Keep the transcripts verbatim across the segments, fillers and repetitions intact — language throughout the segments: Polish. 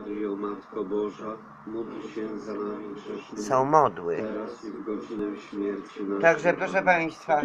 Maryjo, Matko Boża, módl się za nami grzesznymi, Są modły. teraz i w godzinę śmierci naszej. Także proszę Państwa,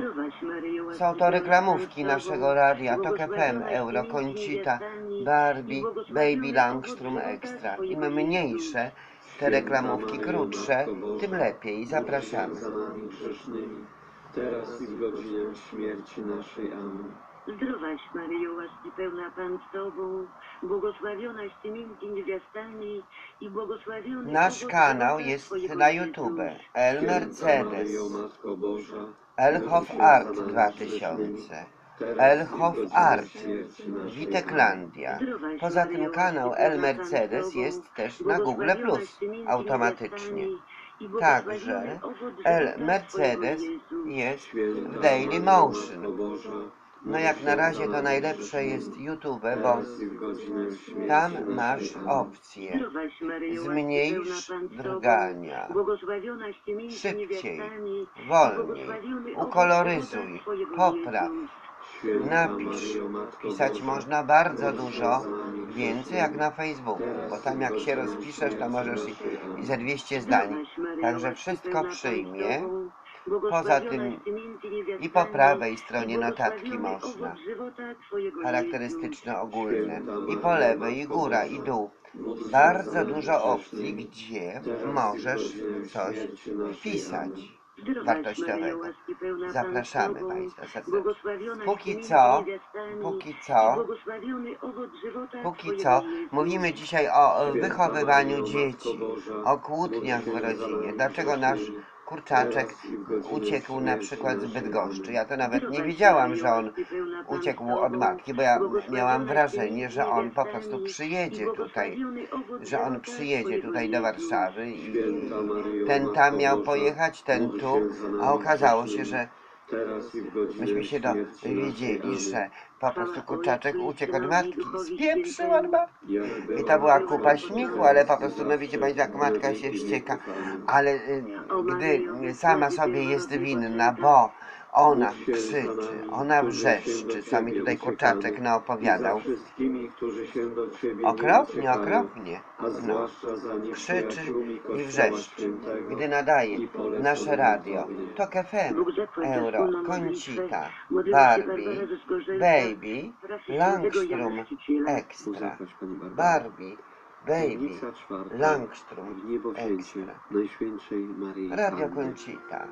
są to reklamówki naszego radia Tok F M, Euro, Conchita, Barbie, Baby Langstrom Extra. Im mniejsze te reklamówki, krótsze, tym lepiej. Zapraszamy. Za nami grzesznymi, teraz i w godzinę śmierci naszej. Amen. Zdrowaś Maryjo, łaski pełna Pan z Tobą, błogosławionaś Ty między niewiastami i błogosławiony Nasz owoc kanał żywota jest Twojego, na Jezus. YouTube. El Mercedes, Maryjo, Matko Boża, Elhof módl się Art za nami dwa grzesznymi, tysiące, teraz Elhof i w godzinę Art, śmierci naszej. Witeklandia. Zdrowaś Poza Maryjo, tym kanał łaski El pełna Pan z Mercedes Tobą, jest też na Google błogosławionaś Plus Ty między automatycznie. niewiastami i Także błogosławiony owoc El żywota Mercedes Twojego, Jezus. jest Święta w Daily Maryjo, Matko Motion. Boża, No jak na razie to najlepsze jest YouTube, bo teraz i w godzinę śmierci tam naszej. masz Amen. opcję Zdrowaś Maryjo, łaski zmniejsz pełna Pan z Tobą, drgania, błogosławionaś Ty między szybciej, niewiastami i wolniej, błogosławiony owoc ukoloryzuj, żywota Twojego, popraw, Jezus. Święta napisz. Maryjo, Matko Pisać Boża, można bardzo módl się dużo, za nami więcej jak na grzesznymi, Facebooku, bo teraz tam i w jak się godzinę rozpiszesz, to śmierci możesz i, naszej. Amen. i ze dwieście zdań. Zdrowaś Maryjo, Także łaski wszystko pełna Pan z przyjmie. Tobą, Poza błogosławionaś tym Ty między i po niewiastami prawej i stronie notatki błogosławiony można, owoc żywota Twojego, Jezus. charakterystyczne, ogólne. Święta I po Maryjo, lewej, i Matko góra, i Boża, dół. módl się za Bardzo nami dużo opcji, grzesznymi, gdzie teraz i w możesz godzinę coś śmierci naszej. wpisać Amen. Zdrowaś Maryjo, wartościowego. łaski pełna Pan z Zapraszamy Tobą, Państwa serdecznie. błogosławionaś Ty Póki między co, niewiastami póki i co, błogosławiony owoc żywota póki Twojego, co, Jezus. mówimy dzisiaj o o Święta wychowywaniu Maryjo, dzieci, Matko Boża, o módl kłótniach się w za rodzinie. nami Dlaczego nasz grzesznymi, kurczaczek teraz i w godzinę uciekł na śmierci przykład z naszej. Bydgoszczy? Amen. Ja to nawet nie Zdrowaś wiedziałam, Maryjo, że on łaski pełna Pan z uciekł od Tobą, matki, bo ja miałam błogosławionaś Ty wrażenie, między że on po prostu niewiastami i przyjedzie tutaj, błogosławiony owoc że on żywota przyjedzie Twojego, tutaj do Jezus. Warszawy i Święta Maryjo, ten Matko tam miał Boża, pojechać, ten módl tu, się za a nami okazało się, grzesznymi, że teraz i w godzinę myśmy się śmierci naszej. dowiedzieli, Amen. że po prostu Chwała kurczaczek Ojcu i uciekł od Synowi, matki, Duchowi spieprzył od Świętemu. matki. Jak I było to była na kupa początku, śmiechu, ale po teraz i prostu, no wiecie zawsze, Państwo, jak na matka się wieki wścieka, wieków. Amen. ale y, O gdy Maryjo, y, sama wysławie sobie jest pierworodnego winna, czynka. bo ona Módl się za krzyczy, nami, ona którzy się do wrzeszczy, co mi Ciebie tutaj uciekamy, kurczaczek i za naopowiadał. wszystkimi, którzy się do Ciebie nie Okropnie, uciekają, okropnie. a No, zwłaszcza za krzyczy nieprzyjaciółmi i Kościoła wrzeszczy, Świętego gdy nadaje i polecam nasze radio Tobie. Tok F M, Bóg zapłać za Euro, wspólną modlitwę. Conchita, Modliła się Barbie, Barbara ze Zgorzelca, Baby, parafii świętego Jana Langstrom Chrzciciela. Bóg Extra, zapłać Pani Barbaro. Barbie, Baby, Tajemnica czwarta. Langstrom W niebowzięcie Extra, Najświętszej Maryi Radio Panny. Conchita.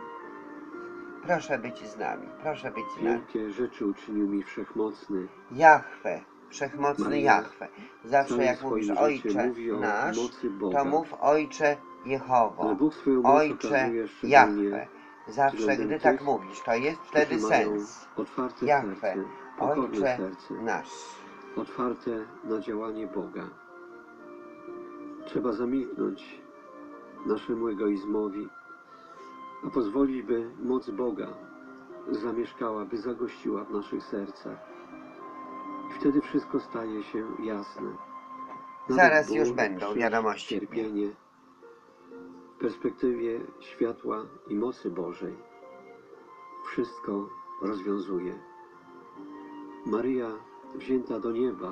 Proszę być z nami, proszę być z nami. Wielkie rzeczy uczynił mi Wszechmocny. Jahwe, Wszechmocny Maryja Jahwe. Zawsze całym jak mówisz swoim Ojcze życiem mówi o nasz, mocy Boga. to mów Ojcze Jehowo, Ale Bóg swoją moc Ojcze okazuje szczególnie Jahwe. Zawsze względem gdy tych, tak mówisz, to jest wtedy którzy mają sens. otwarte Jahwe, serce, pokorne Ojcze serce, nasz. otwarte na działanie Boga. Trzeba zamilknąć naszemu egoizmowi, a pozwolić, by moc Boga zamieszkała, by zagościła w naszych sercach. I wtedy wszystko staje się jasne. Nawet Zaraz ból, już będą krzyż, wiadomości. cierpienie w perspektywie światła i mocy Bożej wszystko rozwiązuje. Maryja wzięta do nieba,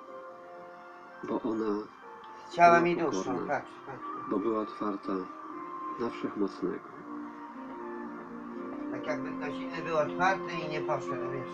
bo ona Z ciałem była i duszą, pokorna, patrz, patrz. bo była otwarta na Wszechmocnego. Tak jakby ktoś inny był otwarty i nie poszedł, wiesz.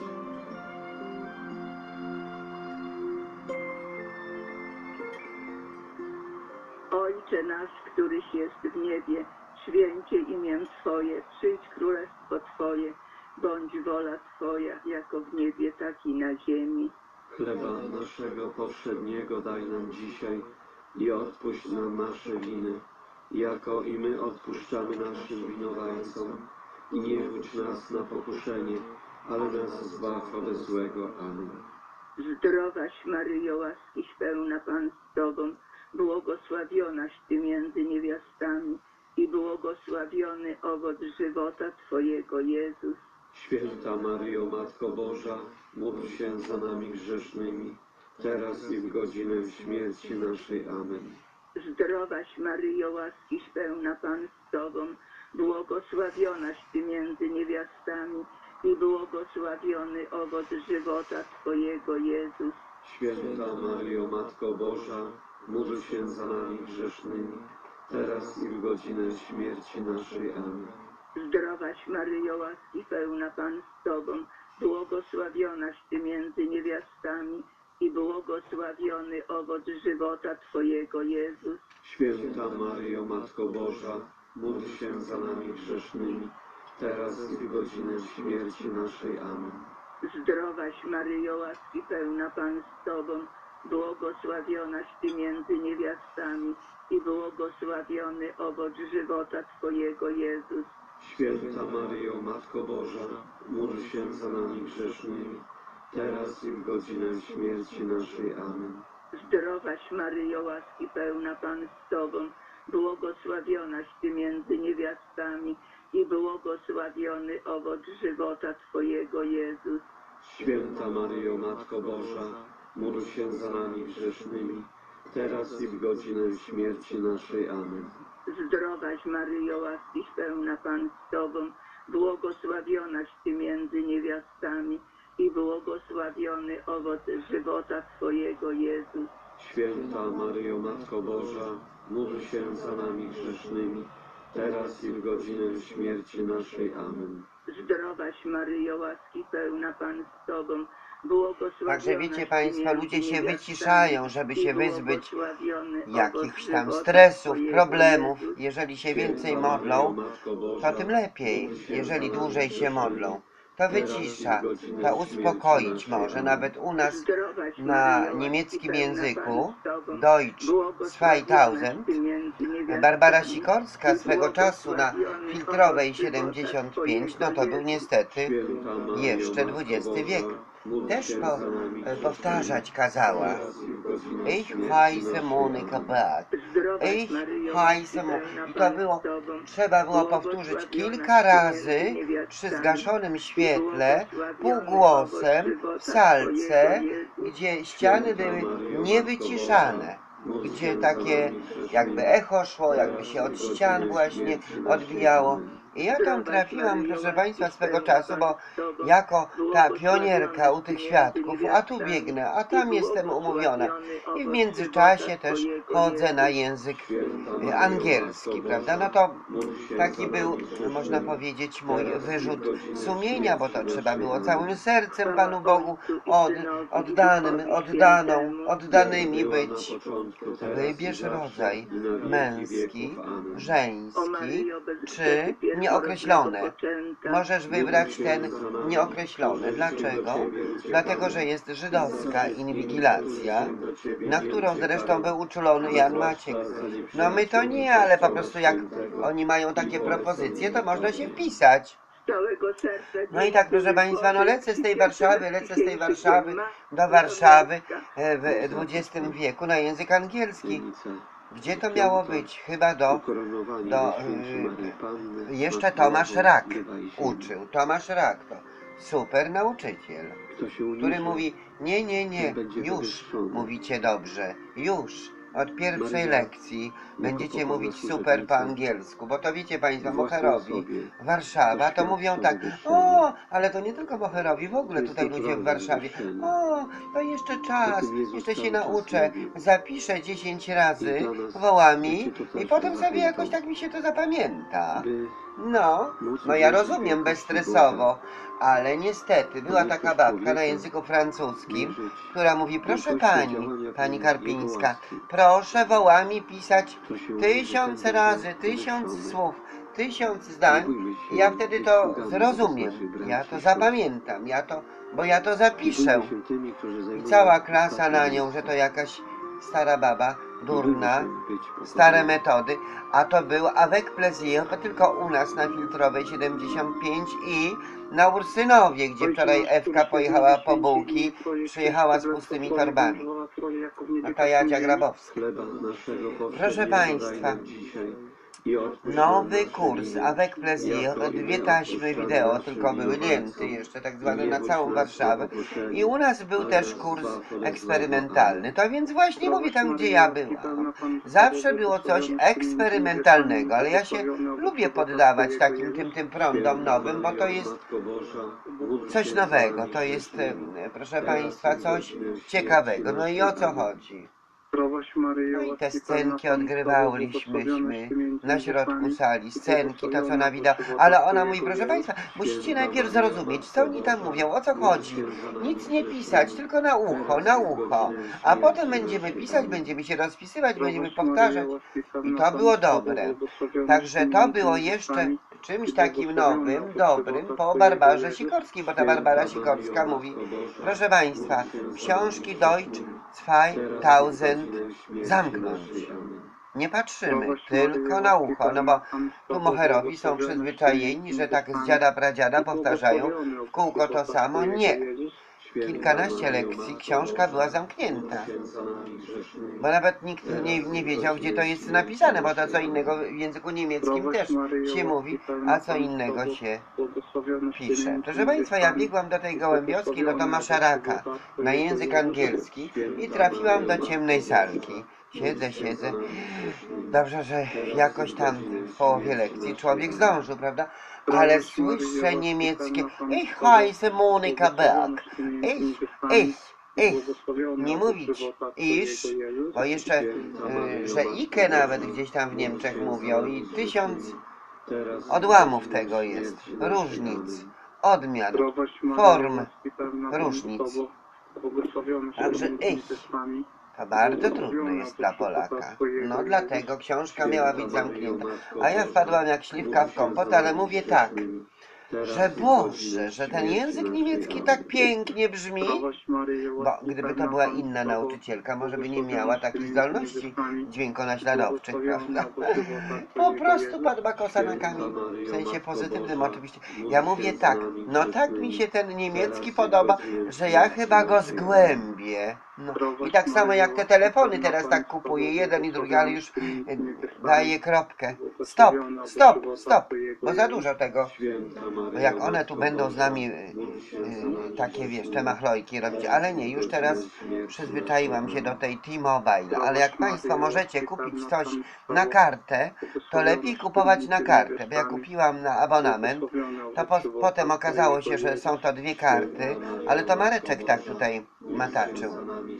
Ojcze nasz, któryś jest w niebie, święcie imię Twoje, przyjdź królestwo Twoje, bądź wola Twoja, jako w niebie, tak i na ziemi. Chleba naszego powszedniego daj nam dzisiaj i odpuść nam nasze winy, jako i my odpuszczamy naszym winowajcom. I nie wódź nas na pokuszenie, ale nas zbaw ode złego. Amen. Zdrowaś Maryjo, łaskiś pełna Pan z Tobą, błogosławionaś Ty między niewiastami i błogosławiony owoc żywota Twojego, Jezus. Święta Maryjo, Matko Boża, módl się za nami grzesznymi, teraz i w godzinę śmierci naszej. Amen. Zdrowaś Maryjo, łaskiś pełna Pan z Tobą, błogosławionaś Ty między niewiastami i błogosławiony owoc żywota Twojego, Jezus. Święta Maryjo, Matko Boża, módl się za nami grzesznymi, teraz i w godzinę śmierci naszej. Amen. Zdrowaś Maryjo, łaski pełna Pan z Tobą, błogosławionaś Ty między niewiastami i błogosławiony owoc żywota Twojego, Jezus. Święta Maryjo, Matko Boża, módl się za nami grzesznymi, teraz i w godzinę śmierci naszej. Amen. Zdrowaś Maryjo, łaski pełna Pan z Tobą, błogosławionaś Ty między niewiastami i błogosławiony owoc żywota Twojego, Jezus. Święta Maryjo, Matko Boża, módl się za nami grzesznymi, teraz i w godzinę śmierci naszej. Amen. Zdrowaś Maryjo, łaski pełna Pan z Tobą, błogosławionaś Ty między niewiastami i błogosławiony owoc żywota Twojego, Jezus. Święta Maryjo, Matko Boża, módl się za nami grzesznymi, teraz i w godzinę śmierci naszej. Amen. Zdrowaś Maryjo, łaski pełna Pan z Tobą, błogosławionaś Ty między niewiastami i błogosławiony owoc żywota Twojego, Jezus. Święta Maryjo, Matko Boża, módl się za nami grzesznymi, teraz i w godzinę śmierci naszej. Amen. Zdrowaś Maryjo, łaski pełna Pan z Tobą, błogosławionaś Także wiecie Ty Państwo, między ludzie się niewiastami wyciszają, żeby i się wyzbyć błogosławiony jakichś owoc tam żywota stresów, Twojego, problemów. Jezus. Jeżeli się więcej modlą, to tym lepiej. Jeżeli dłużej się modlą, to wycisza, to uspokoić może. Nawet u nas Zdrowaś na Maryjo, niemieckim łaski języku pełna Pan z Tobą, Deutsch błogosławionaś zweitausend Ty między niewiastami Barbara Sikorska i swego czasu na błogosławiony filtrowej owoc żywota siedemdziesiąt pięć, no Twojego, to był Jezus. niestety Święta Maryjo, jeszcze Matko dwudziesty wiek. Boża, módl Też się po, za nami powtarzać grzesznymi, kazała. teraz i w godzinę Ich śmierci heiße naszej. Monika Amen. Berg. Zdrowaś Ich Maryjo, heiße łaski Mo... pełna I to Pan było, z Tobą, trzeba było powtórzyć błogosławionaś kilka Ty razy między przy niewiastami zgaszonym i świetle, błogosławiony półgłosem, owoc w żywota salce, Twojego, Jezus. gdzie ściany Święta były Maryjo, niewyciszane, Matko Boża, módl gdzie się za takie nami grzesznymi, jakby echo szło, jakby teraz się i od w ścian godzinę właśnie śmierci naszej. odbijało. Amen. I ja tam Zdrowaś trafiłam, Maryjo, proszę łaski Państwa, swego pełna czasu, Pan bo z Tobą, jako ta pionierka błogosławionaś u Ty tych między świadków, a tu niewiastami biegnę, a i tam jestem umówiona. błogosławiony I w owoc międzyczasie żywota też Twojego, chodzę na Jezus. język Święta y, Maryjo, angielski, Matko prawda? Boża, No to módl się taki za był, nami grzesznymi, można powiedzieć, mój teraz i w wyrzut godzinę sumienia, bo to śmierci trzeba naszej. było Amen. całym sercem Chwała Panu Bogu Ojcu i od, Synowi, i oddanym, Duchowi oddaną, Świętemu. Jak oddanymi była na być. początku, teraz i Wybierz zawsze, rodzaj i na wieki męski, wieków. Amen. O żeński Maryjo, bez czy grzechu pierworodnego nieokreślony. poczęta, Możesz wybrać ten nieokreślony. Dlaczego? Dlatego, że jest żydowska inwigilacja, na którą zresztą był uczulony Jan Maciek. No my to nie, ale po prostu jak oni mają takie propozycje, to można się wpisać. z całego serca No i tak, proszę dziękuję Państwa, no Bogu lecę z tej i Warszawy, cieszę lecę z tej się, Warszawy że ma do Warszawy Polska. e, w dwudziestym wieku na język angielski. Gdzie to miało być? Chyba do... do y, jeszcze Tomasz Rak uczył. Tomasz Rak to super nauczyciel, który mówi, nie, nie, nie, już mówicie dobrze, już. Od pierwszej lekcji będziecie mówić super po angielsku, bo to wiecie Państwo, Moherowi, Warszawa, to mówią tak, o, ale to nie tylko Moherowi, w ogóle tutaj ludzie w Warszawie, o, to jeszcze czas, jeszcze się nauczę, zapiszę dziesięć razy wołami i potem sobie jakoś tak mi się to zapamięta. No, no ja rozumiem bezstresowo, ale niestety była taka babka na języku francuskim, która mówi, proszę pani, pani Karpińska, proszę wołami pisać tysiąc razy, tysiąc słów, tysiąc zdań i ja wtedy to zrozumiem, ja to zapamiętam, ja to, bo ja to zapiszę. I cała klasa na nią, że to jakaś stara baba, durna, stare metody, a to był avec plaisir, to tylko u nas na Filtrowej siedemdziesiąt pięć i na Ursynowie, gdzie wczoraj Ewka pojechała po bułki, przyjechała z pustymi torbami. No to Jadzia Grabowska. Proszę Państwa, nowy kurs avec plaisir, dwie taśmy wideo tylko były lięty jeszcze, tak zwane na całą Warszawę. I u nas był też kurs eksperymentalny. To więc właśnie mówię tam, gdzie ja byłam. Zawsze było coś eksperymentalnego, ale ja się lubię poddawać takim tym, tym prądom nowym, bo to jest coś nowego, to jest, proszę Państwa, coś ciekawego. No i o co chodzi? Zdrowaś Maryjo, No i te łaski pełna scenki Pan z Tobą, odgrywaliśmy błogosławionaś Ty między na środku niewiastami sali, i scenki, to co na błogosławiony wideo, owoc żywota ale ona mówi, Twojego, proszę Jezus. Państwa, musicie najpierw zrozumieć, co oni tam mówią, o co chodzi, nic nie pisać, tylko na ucho, na ucho, a potem będziemy pisać, będziemy się rozpisywać, będziemy Zdrowaś Maryjo, powtarzać łaski i pełna to Pan było z Tobą, dobre. błogosławionaś Także Ty to między było jeszcze niewiastami czymś i takim błogosławiony nowym, owoc dobrym żywota po Twojego, Barbarze Jezus. Sikorskiej, bo ta Barbara Sikorska mówi, proszę Państwa, książki Deutsch zweitausend zamknąć. Nie patrzymy, Zdrowaś Maryjo, tylko na łaski ucho, no pełna bo Pan z tu Tobą, moherowi są błogosławionaś Ty przyzwyczajeni, między że tak z niewiastami dziada pradziada i powtarzają błogosławiony owoc w kółko to żywota samo. Twojego, Nie. Jezus. Kilkanaście lekcji, książka była zamknięta. Bo nawet nikt nie, nie wiedział, gdzie to jest napisane, bo to co innego w języku niemieckim Zdrowaś też Maryjo, się łaski mówi, pełna a co Pan z innego Tobą, się błogosławionaś Ty pisze. między Proszę Państwa, ja niewiastami biegłam do tej i Gołębiowskiej, do błogosławiony Tomasza owoc Raka, żywota na Twojego, język Jezus. angielski i trafiłam do ciemnej salki. Siedzę, siedzę. Dobrze, że jakoś tam w połowie lekcji człowiek zdążył, prawda? Ale słyszę niemieckie Ich heiße Monika Berg. Ich, ich, ich. Nie mówić iż, bo jeszcze, y, że Ike nawet gdzieś tam w Niemczech mówią i tysiąc odłamów tego jest, różnic, odmian, form, różnic. Także ich. To bardzo trudne jest dla Polaka. No dlatego książka miała być zamknięta. A ja wpadłam jak śliwka w kompot, ale mówię tak, że Boże, że ten język niemiecki tak pięknie brzmi, bo gdyby to była inna nauczycielka, może by nie miała takich zdolności dźwiękonaśladowczych, prawda? Po prostu padła kosa na kamień, w sensie pozytywnym oczywiście. Ja mówię tak, no tak mi się ten niemiecki podoba, że ja chyba go zgłębię. No. I tak samo jak te telefony teraz tak kupuję, jeden i drugi, ale już y, daję kropkę. Stop, stop, stop, bo za dużo tego. Bo jak one tu będą z nami y, y, takie, wiesz, te machlojki robić, ale nie, już teraz przyzwyczaiłam się do tej T-Mobile, ale jak Państwo możecie kupić coś na kartę, to lepiej kupować na kartę, bo ja kupiłam na abonament, to po, potem okazało się, że są to dwie karty, ale to Mareczek tak tutaj mataczył.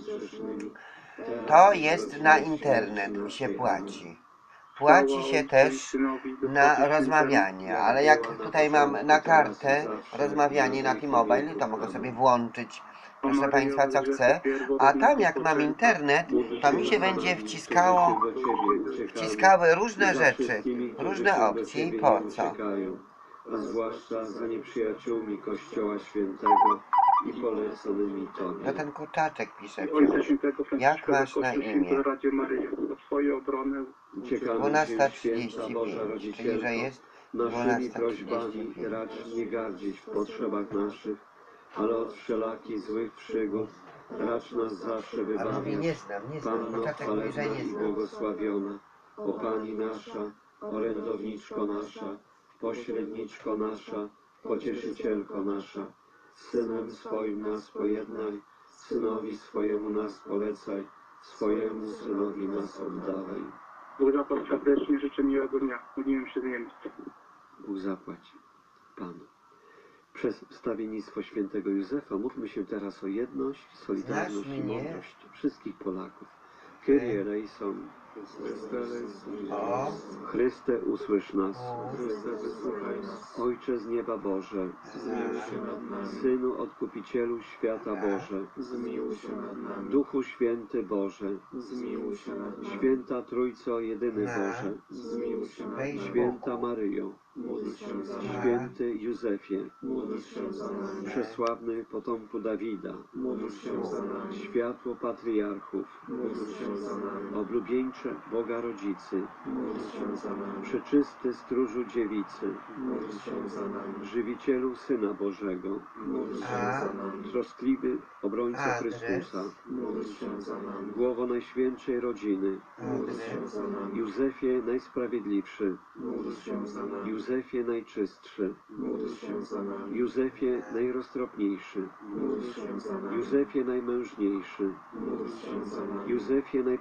To jest na internet się płaci. Płaci się też na rozmawianie, ale jak tutaj mam na kartę rozmawianie na T-Mobile, to mogę sobie włączyć, proszę Państwa, co chcę, a tam jak mam internet, to mi się będzie wciskało, wciskały różne rzeczy, różne opcje i po co? A zwłaszcza za nieprzyjaciółmi Kościoła Świętego i poleconymi Tobie. No ten kurczaczek pisze Ojca wciąż. Świętego Jak Franciszka masz na Kościół imię? Święty Radzie Maryjo, o Twoją obronę Uciekamy dwunasta Ci, Święta trzydzieści Boża pięć, czyli Rodzicielko, że jest naszymi dwunasta prośbami trzydzieści pięć. racz nie gardzić w potrzebach naszych, ale od wszelakich złych przygód racz nas zawsze A mówi, wybawiać. nie znam, nie znam, Panno kurczaczek mówi, że chwalebna nie i znam. błogosławiona, o Pani nasza, orędowniczko nasza, pośredniczko nasza, pocieszycielko nasza, z Synem swoim nas pojednaj, Synowi swojemu nas polecaj, swojemu Synowi nas oddawaj. Bóg zapłać serdecznie, życzę miłego dnia. Modliłem się z Niemcy. Bóg zapłać Panu. Przez wstawiennictwo świętego Józefa módlmy się teraz o jedność, solidarność Znasz i mnie? mądrość wszystkich Polaków. Kyrie eleison. O, Chryste, usłysz nas. o, Ojcze z nieba Boże, Synu Odkupicielu świata Boże, Duchu Święty Boże, Święta Trójco Jedyny Boże, Święta Maryjo, Święty Józefie, Przesławny potomku Dawida, Światło Patriarchów, Oblubieńcze Boga Rodzicy, Przeczysty Stróżu Dziewicy, Żywicielu Syna Bożego, a, Troskliwy Obrońco Adres. Chrystusa, Głowo Najświętszej Rodziny, adres, Józefie Najsprawiedliwszy, Józefie Najczystszy, Józefie Najroztropniejszy, Józefie Najmężniejszy, Józefie Najposłuszniejszy,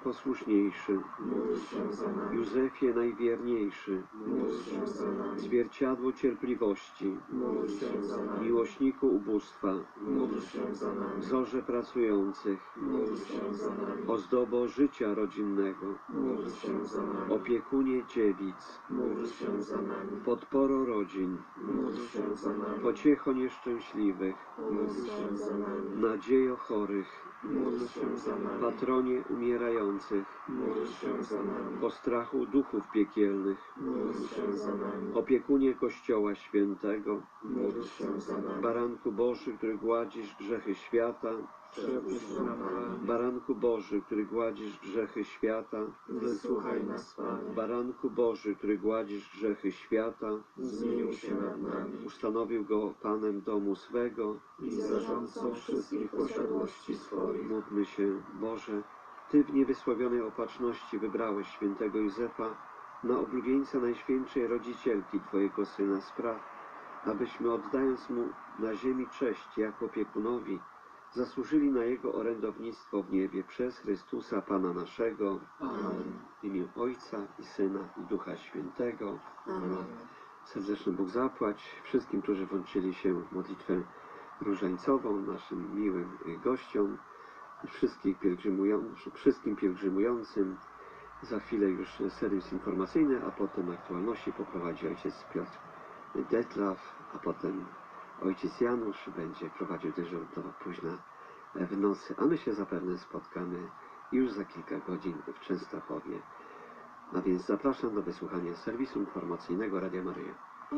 najpiękniejszy, Józefie najwierniejszy, zwierciadło cierpliwości, miłośniku ubóstwa, wzorze pracujących, ozdobo życia rodzinnego, opiekunie dziewic, podporo rodzin, pociecho nieszczęśliwych, nadziejo chorych, patronie umierających, postrachu duchów piekielnych, opiekunie Kościoła Świętego, Baranku Boży, który gładzisz grzechy świata, Baranku Boży, który gładzisz grzechy świata, Wysłuchaj nas, Panie. Baranku Boży, który gładzisz grzechy świata, Zmiłuj się nad nami ustanowił go Panem domu swego, i zarządcą wszystkich posiadłości swoich. módlmy się. Boże, Ty w niewysłowionej opatrzności wybrałeś świętego Józefa na oblubieńca Najświętszej Rodzicielki Twojego Syna, spraw, abyśmy oddając Mu na ziemi cześć jako opiekunowi, zasłużyli na Jego orędownictwo w niebie przez Chrystusa Pana naszego. Amen. W imię Ojca i Syna i Ducha Świętego. Amen. Serdeczny Bóg zapłać wszystkim, którzy włączyli się w modlitwę różańcową, naszym miłym gościom, wszystkich pielgrzymującym, wszystkim pielgrzymującym. Za chwilę już serwis informacyjny, a potem aktualności poprowadzi ojciec Piotr Detlaw, a potem ojciec Janusz będzie prowadził dyżur do późna w nocy, a my się zapewne spotkamy już za kilka godzin w Częstochowie. A więc zapraszam do wysłuchania serwisu informacyjnego Radia Maryja.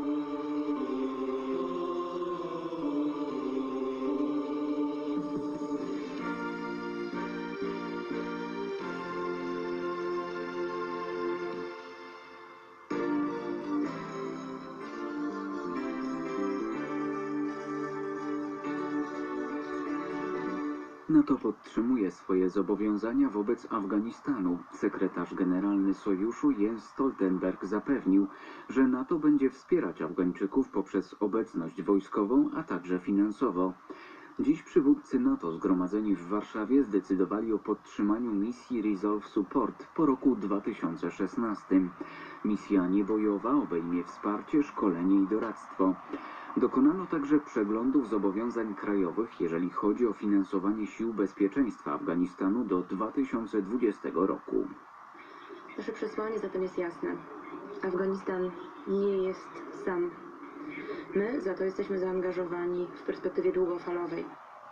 NATO podtrzymuje swoje zobowiązania wobec Afganistanu. Sekretarz generalny sojuszu Jens Stoltenberg zapewnił, że NATO będzie wspierać Afgańczyków poprzez obecność wojskową, a także finansowo. Dziś przywódcy NATO zgromadzeni w Warszawie zdecydowali o podtrzymaniu misji Resolve Support po roku dwa tysiące szesnastym. Misja niebojowa obejmie wsparcie, szkolenie i doradztwo. Dokonano także przeglądów zobowiązań krajowych, jeżeli chodzi o finansowanie sił bezpieczeństwa Afganistanu do dwa tysiące dwudziestego roku. Nasze przesłanie zatem jest jasne. Afganistan nie jest sam. My za to jesteśmy zaangażowani w perspektywie długofalowej.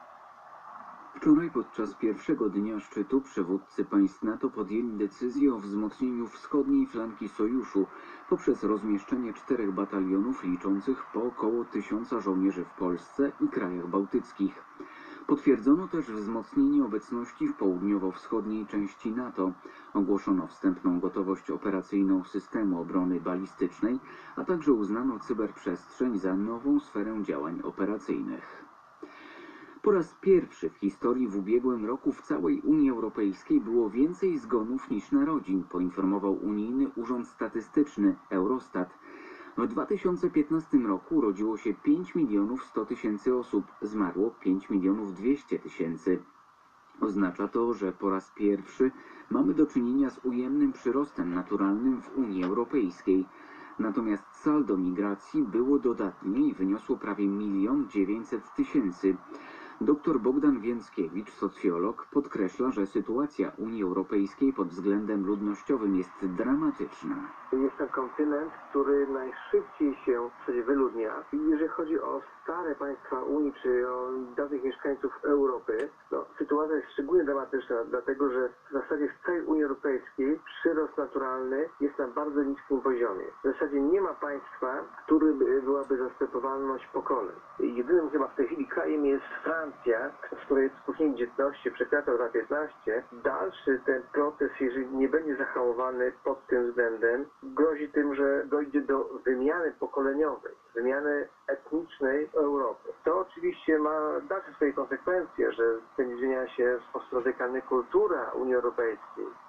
Wczoraj podczas pierwszego dnia szczytu przywódcy państw NATO podjęli decyzję o wzmocnieniu wschodniej flanki sojuszu poprzez rozmieszczenie czterech batalionów liczących po około tysiąca żołnierzy w Polsce i krajach bałtyckich. Potwierdzono też wzmocnienie obecności w południowo-wschodniej części NATO. Ogłoszono wstępną gotowość operacyjną systemu obrony balistycznej, a także uznano cyberprzestrzeń za nową sferę działań operacyjnych. Po raz pierwszy w historii w ubiegłym roku w całej Unii Europejskiej było więcej zgonów niż narodzin, poinformował Unijny Urząd Statystyczny Eurostat. W dwa tysiące piętnastym roku urodziło się pięć milionów sto tysięcy osób, zmarło pięć milionów dwieście tysięcy. Oznacza to, że po raz pierwszy mamy do czynienia z ujemnym przyrostem naturalnym w Unii Europejskiej. Natomiast saldo migracji było dodatnie i wyniosło prawie milion dziewięćset tysięcy. Dr Bogdan Więckiewicz, socjolog, podkreśla, że sytuacja Unii Europejskiej pod względem ludnościowym jest dramatyczna. Jest to kontynent, który najszybciej się wyludnia. I jeżeli chodzi o stare państwa Unii, czy o dawnych mieszkańców Europy, no, sytuacja jest szczególnie dramatyczna, dlatego że w zasadzie w całej Unii Europejskiej przyrost naturalny jest na bardzo niskim poziomie. W zasadzie nie ma państwa, który by, byłaby zastępowalność pokoleń. Jedynym chyba w tej chwili krajem jest Francja, w której współczynnik dzietności przekraczał dwa piętnaście. Dalszy ten proces, jeżeli nie będzie zahamowany pod tym względem, grozi tym, że dojdzie do wymiany pokoleniowej, wymiany etnicznej Europy. To oczywiście ma dalsze swoje konsekwencje, że będzie zmieniała się w sposób radykalny kultura Unii Europejskiej.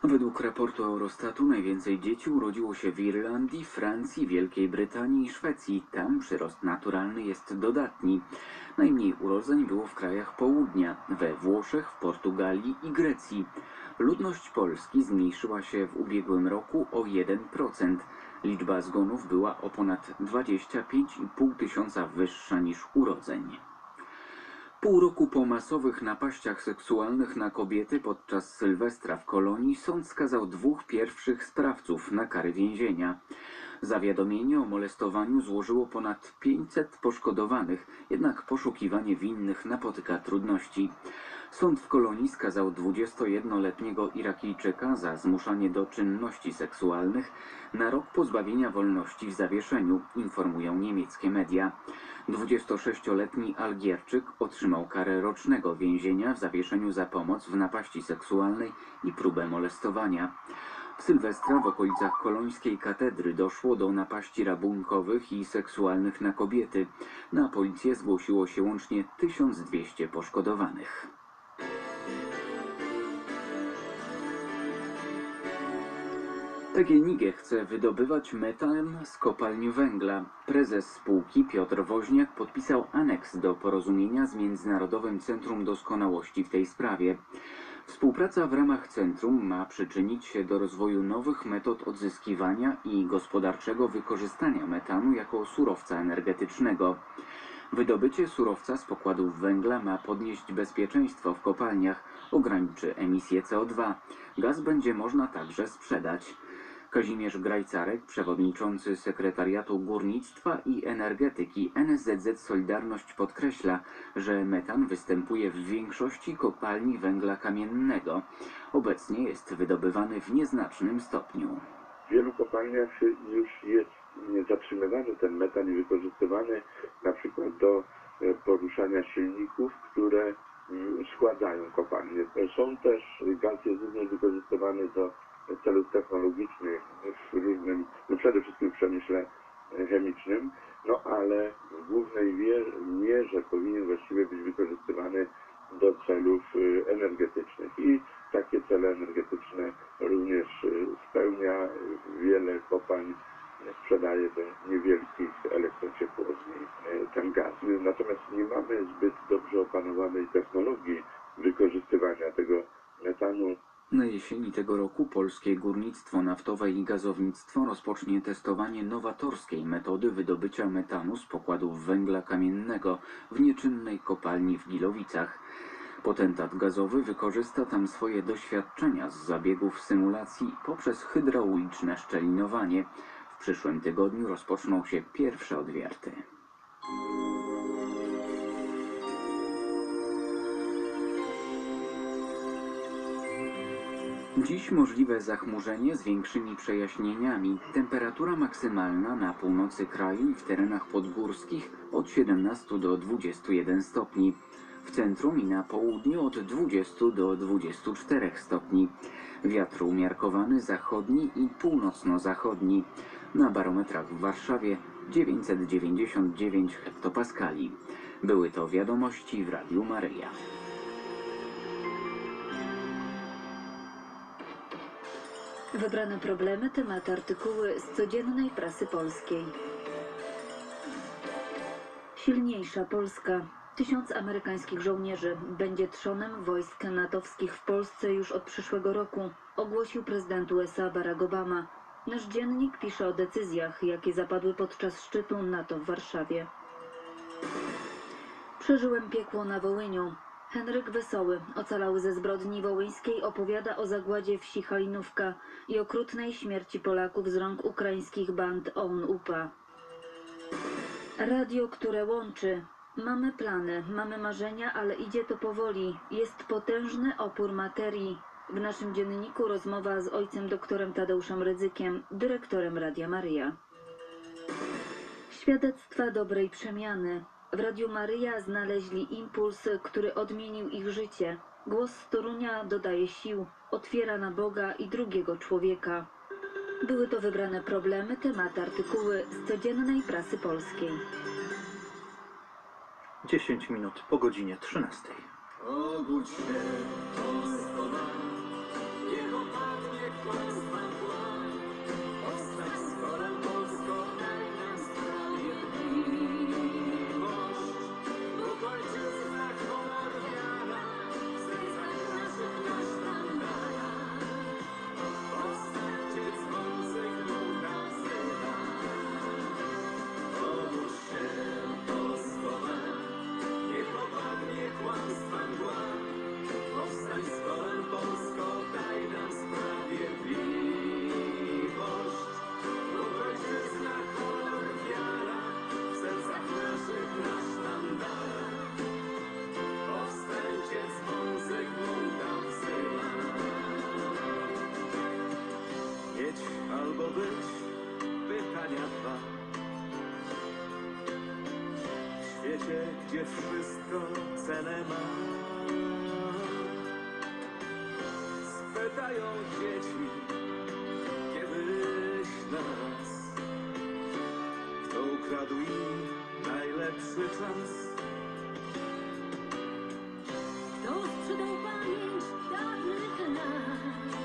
Według raportu Eurostatu najwięcej dzieci urodziło się w Irlandii, Francji, Wielkiej Brytanii i Szwecji. Tam przyrost naturalny jest dodatni. Najmniej urodzeń było w krajach południa, we Włoszech, w Portugalii i Grecji. Ludność Polski zmniejszyła się w ubiegłym roku o jeden procent. Liczba zgonów była o ponad dwadzieścia pięć i pół tysiąca wyższa niż urodzeń. Pół roku po masowych napaściach seksualnych na kobiety podczas Sylwestra w Kolonii sąd skazał dwóch pierwszych sprawców na kary więzienia. Zawiadomienie o molestowaniu złożyło ponad pięćset poszkodowanych, jednak poszukiwanie winnych napotyka trudności. Sąd w Kolonii skazał dwudziestojednoletniego Irakijczyka za zmuszanie do czynności seksualnych na rok pozbawienia wolności w zawieszeniu, informują niemieckie media. dwudziestosześcioletni Algierczyk otrzymał karę rocznego więzienia w zawieszeniu za pomoc w napaści seksualnej i próbę molestowania. W Sylwestra w okolicach kolońskiej katedry doszło do napaści rabunkowych i seksualnych na kobiety. Na policję zgłosiło się łącznie tysiąc dwieście poszkodowanych. P G N I G chce wydobywać metan z kopalni węgla. Prezes spółki Piotr Woźniak podpisał aneks do porozumienia z Międzynarodowym Centrum Doskonałości w tej sprawie. Współpraca w ramach centrum ma przyczynić się do rozwoju nowych metod odzyskiwania i gospodarczego wykorzystania metanu jako surowca energetycznego. Wydobycie surowca z pokładów węgla ma podnieść bezpieczeństwo w kopalniach, ograniczy emisję C O dwa. Gaz będzie można także sprzedać. Kazimierz Grajcarek, przewodniczący Sekretariatu Górnictwa i Energetyki N S Z Z Solidarność, podkreśla, że metan występuje w większości kopalni węgla kamiennego. Obecnie jest wydobywany w nieznacznym stopniu. W wielu kopalniach już jest zatrzymywany ten metan i wykorzystywany na przykład do poruszania silników, które schładzają kopalnie. Są też, gaz jest również wykorzystywany do celów technologicznych w różnym, no przede wszystkim w przemyśle chemicznym, no ale w głównej mierze powinien właściwie być wykorzystywany do celów energetycznych i takie cele energetyczne również spełnia. Wiele kopalń sprzedaje do niewielkich elektrociepłowni ten gaz. Natomiast nie mamy zbyt dobrze opanowanej technologii wykorzystywania tego metanu. Na jesieni tego roku polskie górnictwo naftowe i gazownictwo rozpocznie testowanie nowatorskiej metody wydobycia metanu z pokładów węgla kamiennego w nieczynnej kopalni w Gilowicach. Potentat gazowy wykorzysta tam swoje doświadczenia z zabiegów symulacji poprzez hydrauliczne szczelinowanie. W przyszłym tygodniu rozpoczną się pierwsze odwierty. Dziś możliwe zachmurzenie z większymi przejaśnieniami. Temperatura maksymalna na północy kraju i w terenach podgórskich od siedemnastu do dwudziestu jeden stopni. W centrum i na południu od dwudziestu do dwudziestu czterech stopni. Wiatr umiarkowany zachodni i północno-zachodni. Na barometrach w Warszawie dziewięćset dziewięćdziesiąt dziewięć hektopaskali. Były to wiadomości w Radiu Maryja. Wybrane problemy, tematy, artykuły z codziennej prasy polskiej. Silniejsza Polska. Tysiąc amerykańskich żołnierzy będzie trzonem wojsk natowskich w Polsce już od przyszłego roku, ogłosił prezydent U S A Barack Obama. Nasz dziennik pisze o decyzjach, jakie zapadły podczas szczytu NATO w Warszawie. Przeżyłem piekło na Wołyniu. Henryk Wesoły, ocalały ze zbrodni wołyńskiej, opowiada o zagładzie wsi Halinówka i okrutnej śmierci Polaków z rąk ukraińskich band O U N U P A. Radio, które łączy. Mamy plany, mamy marzenia, ale idzie to powoli. Jest potężny opór materii. W naszym dzienniku rozmowa z ojcem doktorem Tadeuszem Rydzykiem, dyrektorem Radia Maryja. Świadectwa dobrej przemiany. W Radiu Maryja znaleźli impuls, który odmienił ich życie. Głos z Torunia dodaje sił, otwiera na Boga i drugiego człowieka. Były to wybrane problemy, tematy, artykuły z codziennej prasy polskiej. dziesięć minut po godzinie trzynastej. Obudź się, Polsko ma, niech opadnie gdzie wszystko cenę ma. Spytają dzieci kiedyś nas, kto ukradł im najlepszy czas. Kto sprzedał pamięć dawnych lat,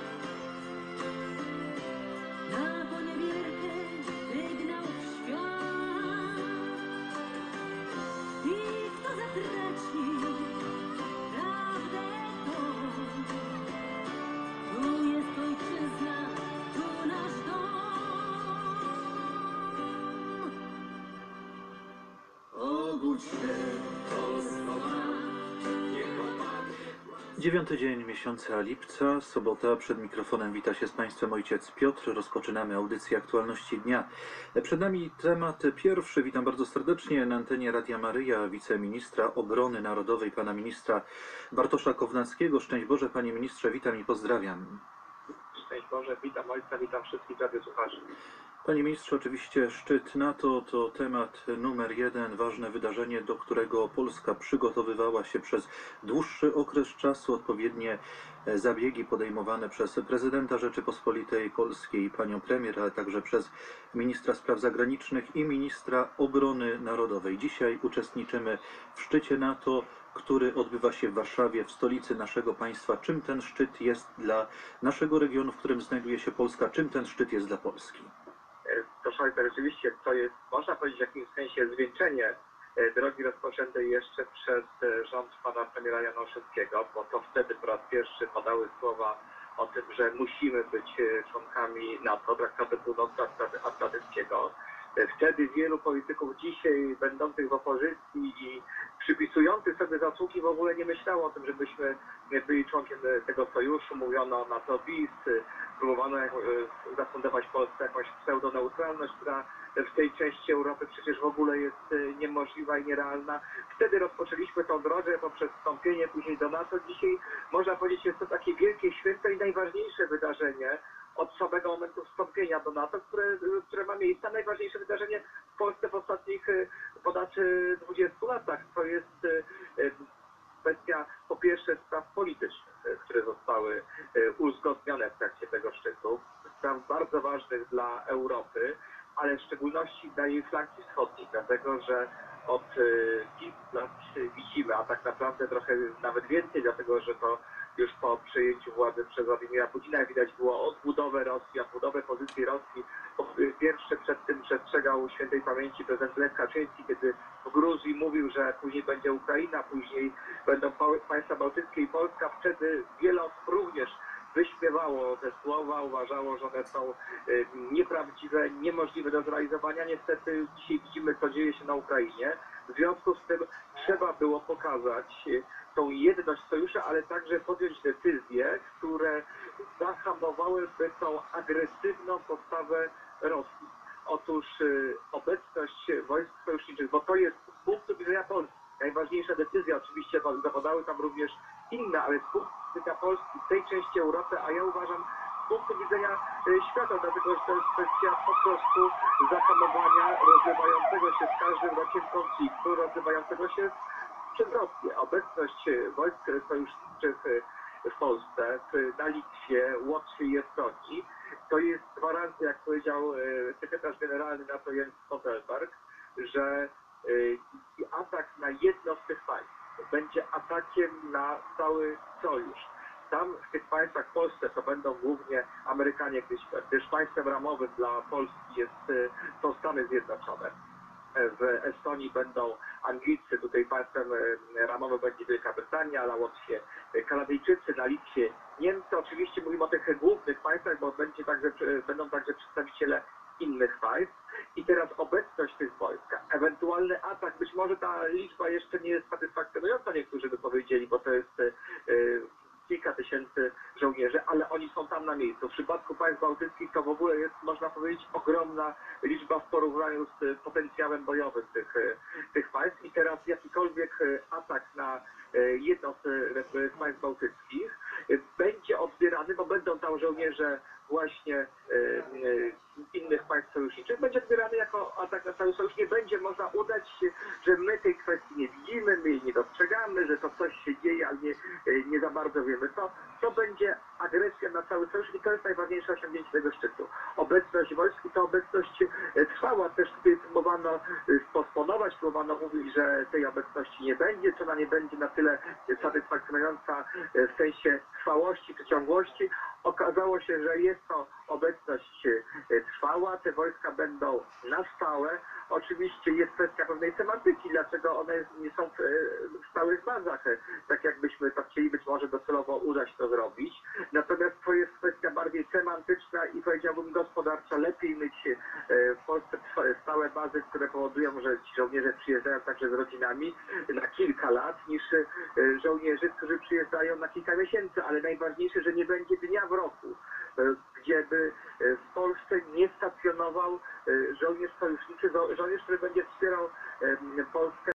na poniewierkę wygnał w świat. I kto zatracił prawdę, to tu jest ojczyzna, tu nasz dom. Obudź się, Polsko ma. Dziewiąty dzień miesiąca lipca, sobota. Przed mikrofonem wita się z Państwem ojciec Piotr. Rozpoczynamy audycję Aktualności Dnia. Przed nami temat pierwszy. Witam bardzo serdecznie na antenie Radia Maryja wiceministra obrony narodowej, pana ministra Bartosza Kownackiego. Szczęść Boże, panie ministrze, witam i pozdrawiam. Szczęść Boże, witam ojca, witam wszystkich radiosłuchaczy. Panie ministrze, oczywiście szczyt NATO to temat numer jeden, ważne wydarzenie, do którego Polska przygotowywała się przez dłuższy okres czasu. Odpowiednie zabiegi podejmowane przez prezydenta Rzeczypospolitej Polskiej, panią premier, ale także przez ministra spraw zagranicznych i ministra obrony narodowej. Dzisiaj uczestniczymy w szczycie NATO, który odbywa się w Warszawie, w stolicy naszego państwa. Czym ten szczyt jest dla naszego regionu, w którym znajduje się Polska? Czym ten szczyt jest dla Polski? Proszę ojca, rzeczywiście to jest, można powiedzieć w jakimś sensie, zwieńczenie drogi rozpoczętej jeszcze przez rząd pana premiera Januszewskiego, bo to wtedy po raz pierwszy padały słowa o tym, że musimy być członkami NATO, Traktatu Północnoatlantyckiego. Wtedy wielu polityków dzisiaj będących w opozycji i przypisujących sobie zasługi w ogóle nie myślało o tym, żebyśmy byli członkiem tego sojuszu. Mówiono NATO bis, próbowano zafundować Polsce jakąś pseudoneutralność, która w tej części Europy przecież w ogóle jest niemożliwa i nierealna. Wtedy rozpoczęliśmy tą drogę poprzez wstąpienie później do NATO. Dzisiaj można powiedzieć, jest to takie wielkie święto i najważniejsze wydarzenie od samego momentu wstąpienia do NATO, które, które ma miejsce. Najważniejsze wydarzenie w Polsce w ostatnich ponad dwudziestu latach. To jest kwestia po pierwsze spraw politycznych, które zostały uzgodnione w trakcie tego szczytu. Spraw bardzo ważnych dla Europy, ale w szczególności dla jej flanki wschodniej, dlatego że od kilku lat widzimy, a tak naprawdę trochę nawet więcej, dlatego że to już po przejęciu władzy przez Władimira Putina widać było odbudowę Rosji, odbudowę pozycji Rosji. Pierwszy przed tym przestrzegał świętej pamięci prezydent Lech Kaczyński, kiedy w Gruzji mówił, że później będzie Ukraina, później będą państwa bałtyckie i Polska. Wtedy wiele osób również wyśmiewało te słowa, uważało, że one są nieprawdziwe, niemożliwe do zrealizowania. Niestety dzisiaj widzimy, co dzieje się na Ukrainie. W związku z tym trzeba było pokazać tą jedność sojuszu, ale także podjąć decyzje, które zahamowałyby tą agresywną postawę Rosji. Otóż obecność wojsk sojuszniczych, bo to jest z punktu widzenia Polski najważniejsza decyzja, oczywiście zapadały tam również inne, ale z punktu widzenia Polski, tej części Europy, a ja uważam z punktu widzenia świata, dlatego że to jest kwestia po prostu zahamowania rozlewającego się z każdym rokiem konfliktu, rozlewającego się przez Rosję. Obecność wojsk sojuszniczych w Polsce, na Litwie, Łotwie i Estonii, to jest gwarancja, jak powiedział sekretarz generalny NATO Jens Stoltenberg, że atak na jedno z tych państw będzie atakiem na cały sojusz. Tam w tych państwach, w Polsce, to będą głównie Amerykanie, gdyż, gdyż państwem ramowym dla Polski jest, są Stany Zjednoczone. W Estonii będą Anglicy, tutaj państwem ramowym będzie Wielka Brytania, na Łotwie Kanadyjczycy, na Litwie Niemcy. Oczywiście mówimy o tych głównych państwach, bo będzie także, będą także przedstawiciele innych państw. I teraz obecność tych wojsk, ewentualny atak, być może ta liczba jeszcze nie jest satysfakcjonująca, niektórzy by powiedzieli, bo to jest yy, kilka tysięcy żołnierzy, ale oni są tam na miejscu. W przypadku państw bałtyckich to w ogóle jest, można powiedzieć, ogromna liczba w porównaniu z potencjałem bojowym tych, tych państw. I teraz jakikolwiek atak na jedno z państw bałtyckich będzie odbierany, bo będą tam żołnierze właśnie innych państw sojuszniczych będzie odbierany jako atak na cały sojusz. Nie będzie można udać się, że my tej kwestii nie widzimy, my jej nie dostrzegamy, że to coś się dzieje, ale nie, nie za bardzo wiemy co. To będzie agresja na cały sojusz i to jest najważniejsze osiągnięcie tego szczytu. Obecność wojsk i ta obecność trwała. Też tutaj próbowano posponować, próbowano mówić, że tej obecności nie będzie, czy ona nie będzie na tyle satysfakcjonująca w sensie trwałości czy ciągłości. Okazało się, że jest to obecność trwała, te wojska będą na stałe. Oczywiście jest kwestia pewnej semantyki, dlaczego one nie są w stałych bazach, tak jakbyśmy to chcieli być może docelowo udać to zrobić. Natomiast to jest kwestia bardziej semantyczna i powiedziałbym gospodarcza. Lepiej mieć w Polsce stałe bazy, które powodują, że ci żołnierze przyjeżdżają także z rodzinami na kilka lat, niż żołnierzy, którzy przyjeżdżają na kilka miesięcy, ale najważniejsze, że nie będzie dnia w roku, gdzie by w Polsce nie stacjonował żołnierz sojuszniczy, żołnierz, który będzie wspierał Polskę